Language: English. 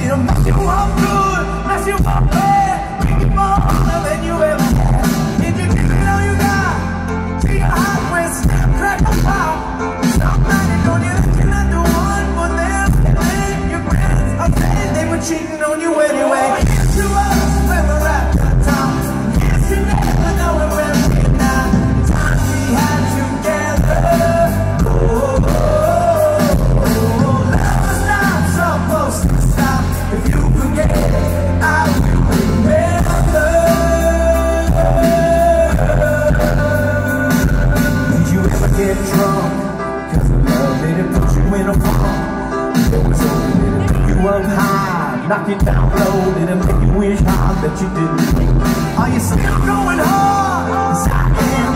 It'll mess you up good, mess you up bad, make you more love than you ever had. Did you give it all you got? See your heart when snap, crack, or pop. Stop lying on you that you're not the one for them. And then your friends are saying they were cheating on you anyway. Yes, you was when we're at the top. Yes, you never know when we're at now. Time we had together. Oh, love is not supposed to stop. If you forget, I will remember. Did you ever get drunk? Cause the love didn't put you in a funk. It was only to make you up high, knock you down low, didn't make you wish hard that you didn't. Are you still going hard? 'Cause I am.